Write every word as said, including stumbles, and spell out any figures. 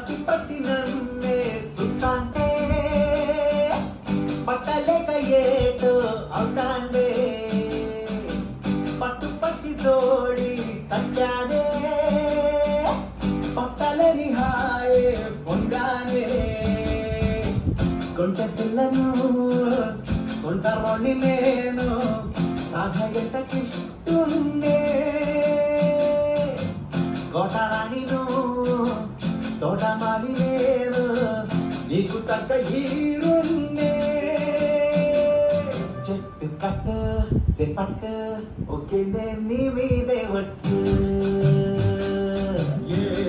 పట్టి పట్టి నన్నే సుత్తాంటే పట్టలేక ఏటో అవుతాందే పట్టు పట్టి తోడి తగ్గానే పట్టలేని హాయే పొందానే కొంట పిల్లను కొంట రోణి నేను రాధగంట కృష్ణున్నే కోటరాణిను తోటమాలి నేను నీకు తగ్గ హీరున్నే చెట్టు కట్టు సెపట్టు ఒకే నీ మీదే వట్టు